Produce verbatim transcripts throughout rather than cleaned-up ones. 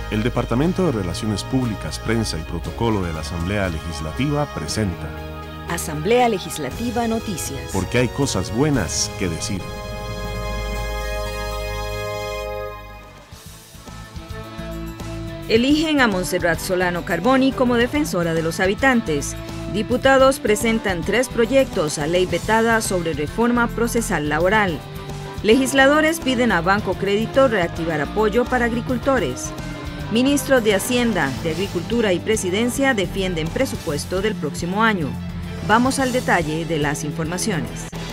El Departamento de Relaciones Públicas, Prensa y Protocolo de la Asamblea Legislativa presenta Asamblea Legislativa Noticias. Porque hay cosas buenas que decir. Eligen a Montserrat Solano Carboni como defensora de los habitantes. Diputados presentan tres proyectos a ley vetada sobre reforma procesal laboral. Legisladores piden a Banco Crédito reactivar apoyo para agricultores. Ministros de Hacienda, de Agricultura y Presidencia defienden presupuesto del próximo año. Vamos al detalle de las informaciones.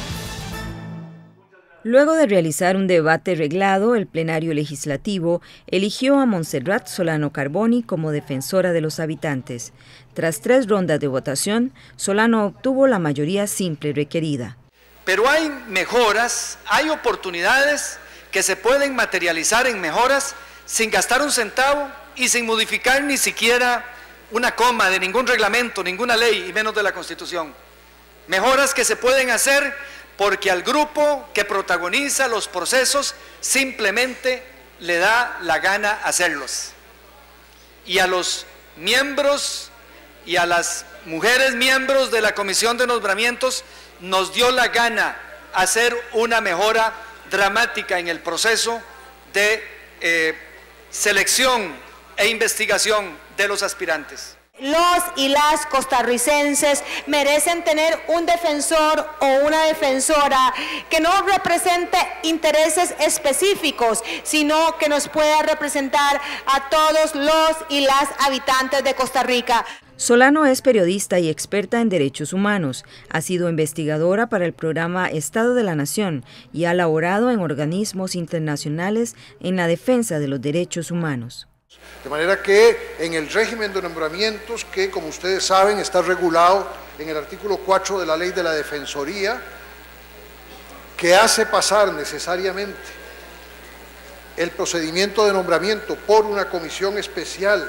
Luego de realizar un debate reglado, el plenario legislativo eligió a Montserrat Solano Carboni como defensora de los habitantes. Tras tres rondas de votación, Solano obtuvo la mayoría simple requerida. Pero hay mejoras, hay oportunidades que se pueden materializar en mejoras sin gastar un centavo y sin modificar ni siquiera una coma de ningún reglamento, ninguna ley y menos de la Constitución. Mejoras que se pueden hacer porque al grupo que protagoniza los procesos simplemente le da la gana hacerlos. Y a los miembros y a las mujeres miembros de la Comisión de Nombramientos nos dio la gana hacer una mejora dramática en el proceso de eh, selección e investigación de los aspirantes. Los y las costarricenses merecen tener un defensor o una defensora que no represente intereses específicos, sino que nos pueda representar a todos los y las habitantes de Costa Rica. Solano es periodista y experta en derechos humanos. Ha sido investigadora para el programa Estado de la Nación y ha laborado en organismos internacionales en la defensa de los derechos humanos. De manera que en el régimen de nombramientos, que como ustedes saben está regulado en el artículo cuatro de la Ley de la Defensoría, que hace pasar necesariamente el procedimiento de nombramiento por una comisión especial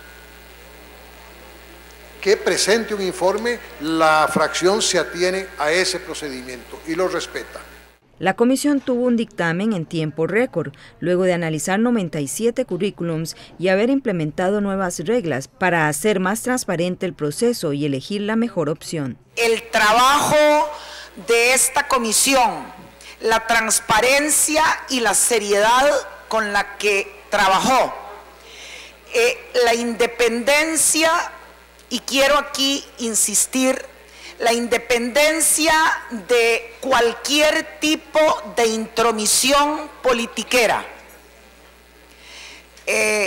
que presente un informe, la fracción se atiene a ese procedimiento y lo respeta. La comisión tuvo un dictamen en tiempo récord, luego de analizar noventa y siete currículums y haber implementado nuevas reglas para hacer más transparente el proceso y elegir la mejor opción. El trabajo de esta comisión, la transparencia y la seriedad con la que trabajó, eh, la independencia, y quiero aquí insistir, la independencia de cualquier tipo de intromisión politiquera. Eh,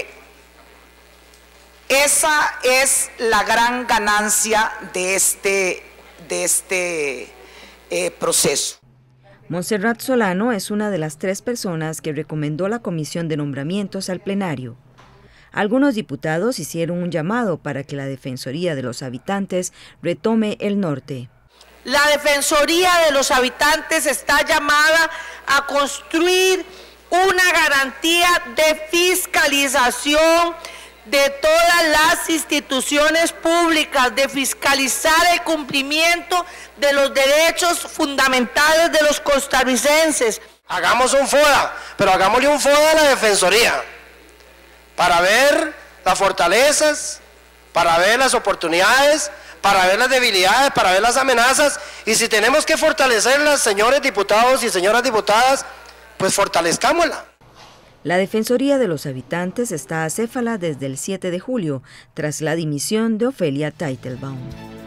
esa es la gran ganancia de este, de este eh, proceso. Montserrat Solano es una de las tres personas que recomendó la comisión de nombramientos al plenario. Algunos diputados hicieron un llamado para que la Defensoría de los Habitantes retome el norte. La Defensoría de los Habitantes está llamada a construir una garantía de fiscalización de todas las instituciones públicas, de fiscalizar el cumplimiento de los derechos fundamentales de los costarricenses. Hagamos un FODA, pero hagámosle un FODA a la Defensoría, para ver las fortalezas, para ver las oportunidades, para ver las debilidades, para ver las amenazas, y si tenemos que fortalecerlas, señores diputados y señoras diputadas, pues fortalezcámosla. La Defensoría de los Habitantes está acéfala desde el siete de julio, tras la dimisión de Ofelia Teitelbaum.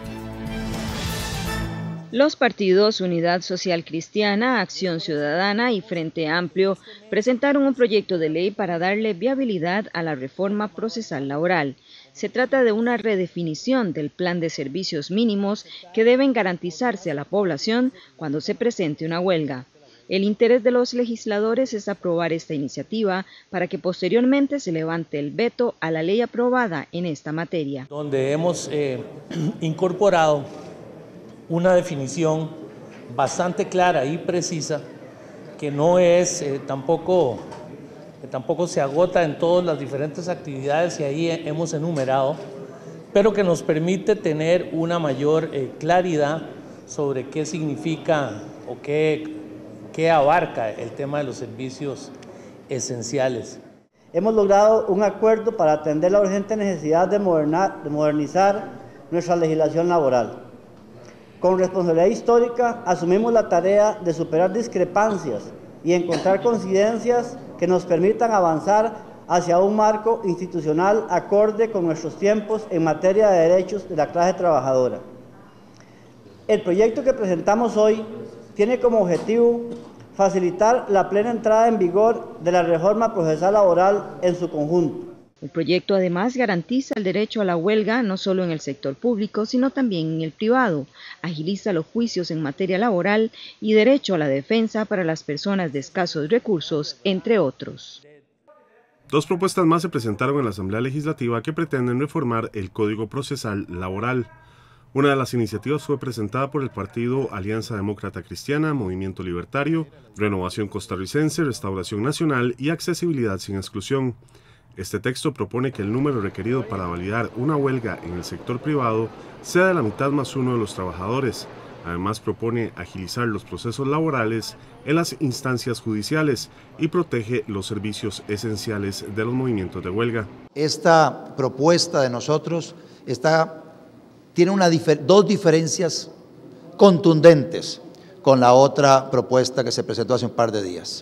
Los partidos Unidad Social Cristiana, Acción Ciudadana y Frente Amplio presentaron un proyecto de ley para darle viabilidad a la reforma procesal laboral. Se trata de una redefinición del plan de servicios mínimos que deben garantizarse a la población cuando se presente una huelga. El interés de los legisladores es aprobar esta iniciativa para que posteriormente se levante el veto a la ley aprobada en esta materia. Donde hemos eh, incorporado una definición bastante clara y precisa, que no es eh, tampoco, que tampoco se agota en todas las diferentes actividades y ahí hemos enumerado, pero que nos permite tener una mayor eh, claridad sobre qué significa o qué, qué abarca el tema de los servicios esenciales. hemos logrado un acuerdo para atender la urgente necesidad de, modernar, de modernizar nuestra legislación laboral. Con responsabilidad histórica asumimos la tarea de superar discrepancias y encontrar coincidencias que nos permitan avanzar hacia un marco institucional acorde con nuestros tiempos en materia de derechos de la clase trabajadora. El proyecto que presentamos hoy tiene como objetivo facilitar la plena entrada en vigor de la reforma procesal laboral en su conjunto. El proyecto además garantiza el derecho a la huelga no solo en el sector público, sino también en el privado, agiliza los juicios en materia laboral y derecho a la defensa para las personas de escasos recursos, entre otros. Dos propuestas más se presentaron en la Asamblea Legislativa que pretenden reformar el Código Procesal Laboral. Una de las iniciativas fue presentada por el partido Alianza Demócrata Cristiana, Movimiento Libertario, Renovación Costarricense, Restauración Nacional y Accesibilidad sin Exclusión. Este texto propone que el número requerido para validar una huelga en el sector privado sea de la mitad más uno de los trabajadores. Además, propone agilizar los procesos laborales en las instancias judiciales y protege los servicios esenciales de los movimientos de huelga. Esta propuesta de nosotros está, tiene una, dos diferencias contundentes con la otra propuesta que se presentó hace un par de días,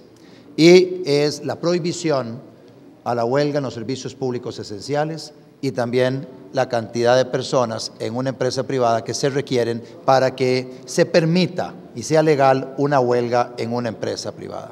y es la prohibición a la huelga en los servicios públicos esenciales y también la cantidad de personas en una empresa privada que se requieren para que se permita y sea legal una huelga en una empresa privada.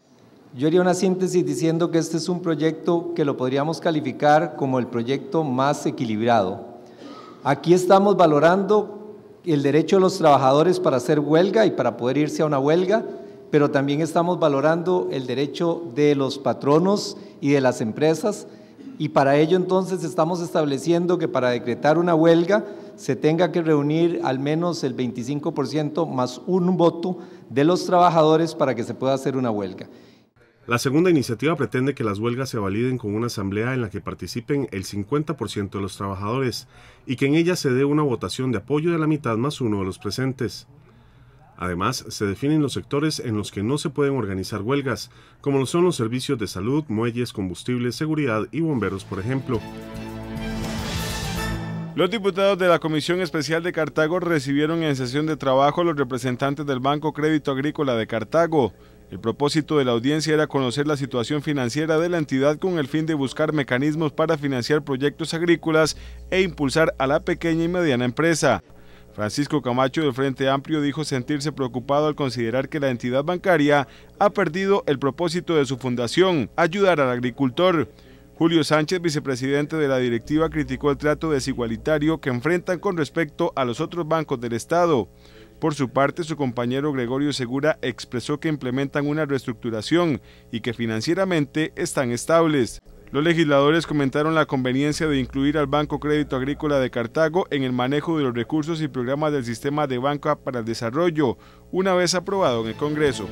Yo haría una síntesis diciendo que este es un proyecto que lo podríamos calificar como el proyecto más equilibrado. Aquí estamos valorando el derecho de los trabajadores para hacer huelga y para poder irse a una huelga, pero también estamos valorando el derecho de los patronos y de las empresas, y para ello entonces estamos estableciendo que para decretar una huelga se tenga que reunir al menos el veinticinco por ciento más un voto de los trabajadores para que se pueda hacer una huelga. La segunda iniciativa pretende que las huelgas se validen con una asamblea en la que participen el cincuenta por ciento de los trabajadores y que en ella se dé una votación de apoyo de la mitad más uno de los presentes. Además, se definen los sectores en los que no se pueden organizar huelgas, como lo son los servicios de salud, muelles, combustibles, seguridad y bomberos, por ejemplo. Los diputados de la Comisión Especial de Cartago recibieron en sesión de trabajo a los representantes del Banco Crédito Agrícola de Cartago. El propósito de la audiencia era conocer la situación financiera de la entidad con el fin de buscar mecanismos para financiar proyectos agrícolas e impulsar a la pequeña y mediana empresa. Francisco Camacho del Frente Amplio dijo sentirse preocupado al considerar que la entidad bancaria ha perdido el propósito de su fundación, ayudar al agricultor. Julio Sánchez, vicepresidente de la directiva, criticó el trato desigualitario que enfrentan con respecto a los otros bancos del Estado. Por su parte, su compañero Gregorio Segura expresó que implementan una reestructuración y que financieramente están estables. Los legisladores comentaron la conveniencia de incluir al Banco Crédito Agrícola de Cartago en el manejo de los recursos y programas del Sistema de Banca para el Desarrollo, una vez aprobado en el Congreso.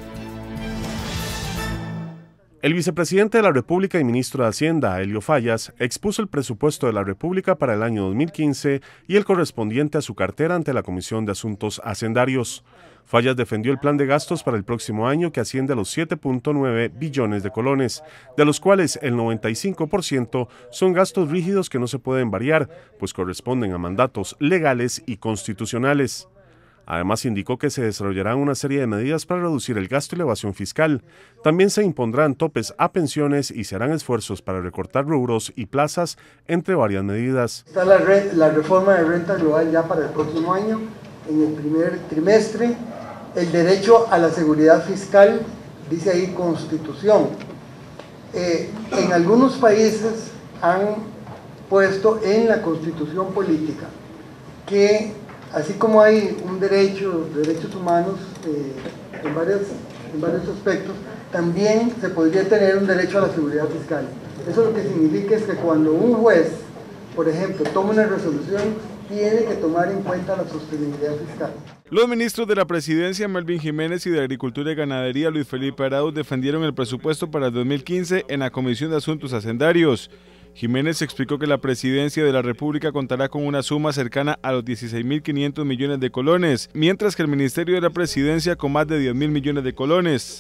El vicepresidente de la República y ministro de Hacienda, Elio Fallas, expuso el presupuesto de la República para el año dos mil quince y el correspondiente a su cartera ante la Comisión de Asuntos Hacendarios. Fallas defendió el plan de gastos para el próximo año que asciende a los siete punto nueve billones de colones, de los cuales el noventa y cinco por ciento son gastos rígidos que no se pueden variar, pues corresponden a mandatos legales y constitucionales. Además, indicó que se desarrollarán una serie de medidas para reducir el gasto y la evasión fiscal. También se impondrán topes a pensiones y se harán esfuerzos para recortar rubros y plazas, entre varias medidas. Está la, re, la reforma de renta global ya para el próximo año, en el primer trimestre. El derecho a la seguridad fiscal, dice ahí Constitución. Eh, en algunos países han puesto en la Constitución política que así como hay un derecho, derechos humanos eh, en, varios, en varios aspectos, también se podría tener un derecho a la seguridad fiscal. Eso lo que significa es que cuando un juez, por ejemplo, toma una resolución, tiene que tomar en cuenta la sostenibilidad fiscal. Los ministros de la Presidencia, Melvin Jiménez, y de Agricultura y Ganadería, Luis Felipe Arauz, defendieron el presupuesto para el dos mil quince en la Comisión de Asuntos Hacendarios. Jiménez explicó que la Presidencia de la República contará con una suma cercana a los dieciséis mil quinientos millones de colones, mientras que el Ministerio de la Presidencia con más de diez mil millones de colones.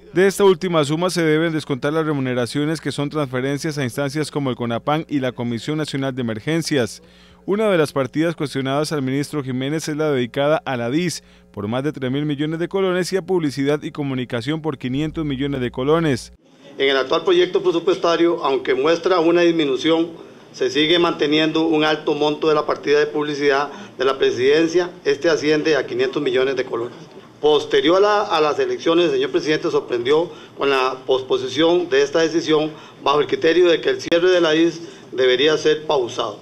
De esta última suma se deben descontar las remuneraciones que son transferencias a instancias como el CONAPAN y la Comisión Nacional de Emergencias. Una de las partidas cuestionadas al ministro Jiménez es la dedicada a la D I S por más de tres mil millones de colones y a publicidad y comunicación por quinientos millones de colones. En el actual proyecto presupuestario, aunque muestra una disminución, se sigue manteniendo un alto monto de la partida de publicidad de la presidencia. Este asciende a quinientos millones de colones. Posterior a, la, a las elecciones, el señor presidente sorprendió con la posposición de esta decisión bajo el criterio de que el cierre de la D I S debería ser pausado.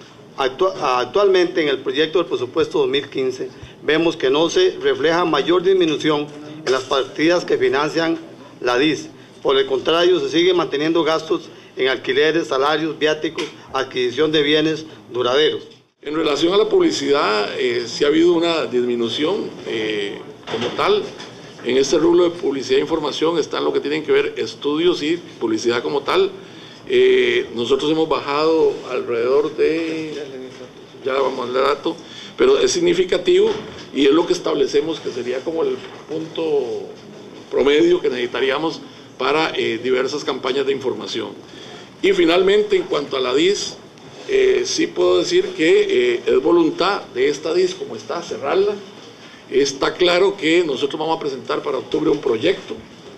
Actu- actualmente en el proyecto del presupuesto dos mil quince vemos que no se refleja mayor disminución en las partidas que financian la D I S. Por el contrario, se sigue manteniendo gastos en alquileres, salarios, viáticos, adquisición de bienes duraderos. En relación a la publicidad, eh, sí ha habido una disminución eh, como tal. En este rubro de publicidad e información están lo que tienen que ver estudios y publicidad como tal. Eh, nosotros hemos bajado alrededor de, ya vamos al dato, pero es significativo y es lo que establecemos que sería como el punto promedio que necesitaríamos para eh, diversas campañas de información. Y finalmente, en cuanto a la D I S, eh, sí puedo decir que eh, es voluntad de esta D I S, como está, cerrarla. Está claro que nosotros vamos a presentar para octubre un proyecto.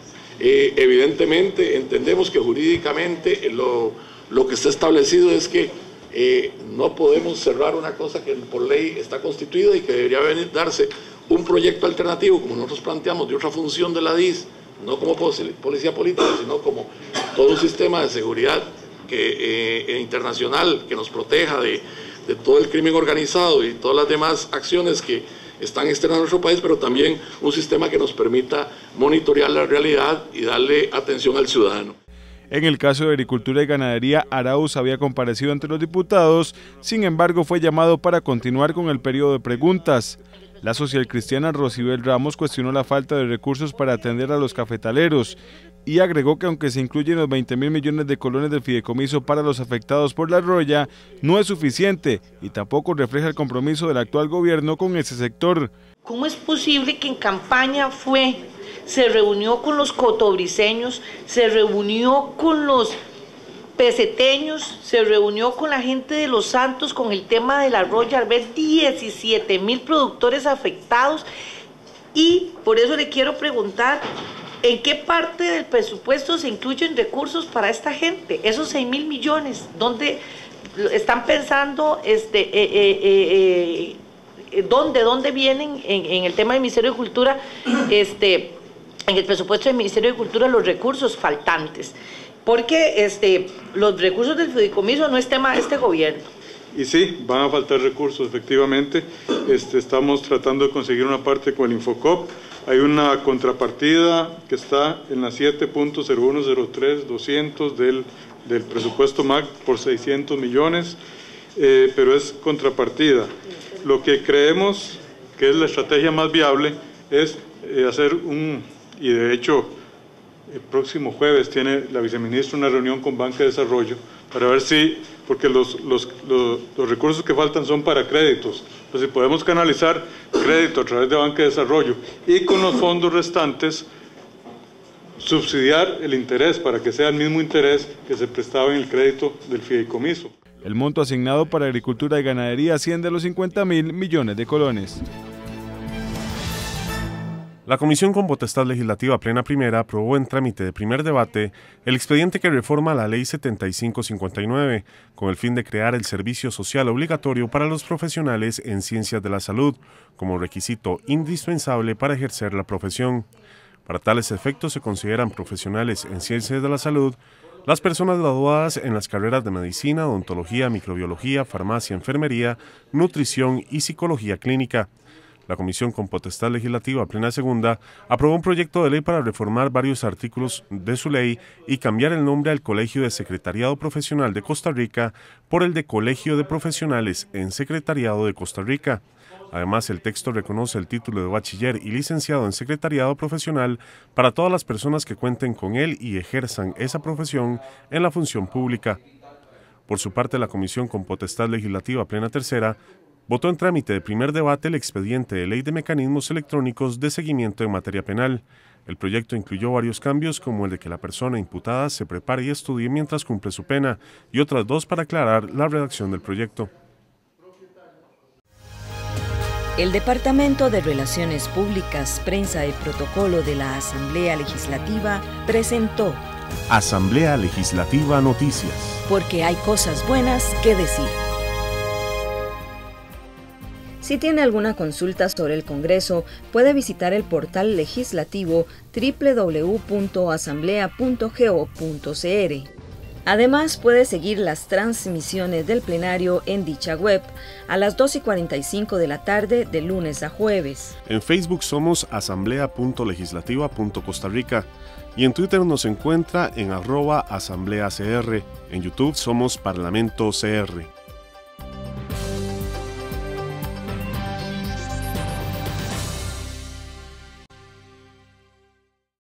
Eh, evidentemente entendemos que jurídicamente lo, lo que está establecido es que eh, no podemos cerrar una cosa que por ley está constituida y que debería venir, darse un proyecto alternativo, como nosotros planteamos, de otra función de la D I S, no como policía política, sino como todo un sistema de seguridad que, eh, internacional que nos proteja de, de todo el crimen organizado y todas las demás acciones que están externas a nuestro país, pero también un sistema que nos permita monitorear la realidad y darle atención al ciudadano. En el caso de Agricultura y Ganadería, Arauz había comparecido ante los diputados, sin embargo fue llamado para continuar con el periodo de preguntas. La socialcristiana Rosibel Ramos cuestionó la falta de recursos para atender a los cafetaleros y agregó que aunque se incluyen los veinte mil millones de colones del fideicomiso para los afectados por la roya, no es suficiente y tampoco refleja el compromiso del actual gobierno con ese sector. ¿Cómo es posible que en campaña fue, se reunió con los cotobriceños, se reunió con los peseteños, se reunió con la gente de Los Santos con el tema de la roya, al ver diecisiete mil productores afectados? Y por eso le quiero preguntar, ¿en qué parte del presupuesto se incluyen recursos para esta gente? Esos seis mil millones, ¿dónde están pensando, este, eh, eh, eh, dónde, dónde vienen en, en el tema del Ministerio de Cultura, este, en el presupuesto del Ministerio de Cultura, los recursos faltantes? Porque este, los recursos del fideicomiso no es tema de este gobierno. Y sí, van a faltar recursos, efectivamente. Este, estamos tratando de conseguir una parte con el Infocop. Hay una contrapartida que está en la siete punto cero uno cero tres doscientos del, del presupuesto M A C por seiscientos millones, eh, pero es contrapartida. Lo que creemos que es la estrategia más viable es eh, hacer un, y de hecho el próximo jueves tiene la viceministra una reunión con Banca de Desarrollo para ver si, porque los, los, los, los recursos que faltan son para créditos, entonces si podemos canalizar crédito a través de Banca de Desarrollo y con los fondos restantes subsidiar el interés para que sea el mismo interés que se prestaba en el crédito del fideicomiso. El monto asignado para Agricultura y Ganadería asciende a los cincuenta mil millones de colones. La Comisión con Potestad Legislativa Plena Primera aprobó en trámite de primer debate el expediente que reforma la Ley setenta y cinco cincuenta y nueve, con el fin de crear el servicio social obligatorio para los profesionales en ciencias de la salud, como requisito indispensable para ejercer la profesión. Para tales efectos se consideran profesionales en ciencias de la salud las personas graduadas en las carreras de medicina, odontología, microbiología, farmacia, enfermería, nutrición y psicología clínica. La Comisión con Potestad Legislativa Plena Segunda aprobó un proyecto de ley para reformar varios artículos de su ley y cambiar el nombre al Colegio de Secretariado Profesional de Costa Rica por el de Colegio de Profesionales en Secretariado de Costa Rica. Además, el texto reconoce el título de bachiller y licenciado en Secretariado Profesional para todas las personas que cuenten con él y ejerzan esa profesión en la función pública. Por su parte, la Comisión con Potestad Legislativa Plena Tercera votó en trámite de primer debate el expediente de Ley de Mecanismos Electrónicos de Seguimiento en Materia Penal. El proyecto incluyó varios cambios, como el de que la persona imputada se prepare y estudie mientras cumple su pena, y otras dos para aclarar la redacción del proyecto. El Departamento de Relaciones Públicas, Prensa y Protocolo de la Asamblea Legislativa presentó Asamblea Legislativa Noticias. Porque hay cosas buenas que decir. Si tiene alguna consulta sobre el Congreso, puede visitar el portal legislativo doble u doble u doble u punto asamblea punto go punto c r. Además, puede seguir las transmisiones del plenario en dicha web a las dos y cuarenta y cinco de la tarde de lunes a jueves. En Facebook somos asamblea punto legislativa punto costa rica y en Twitter nos encuentra en arroba asambleacr. En YouTube somos Parlamento C R.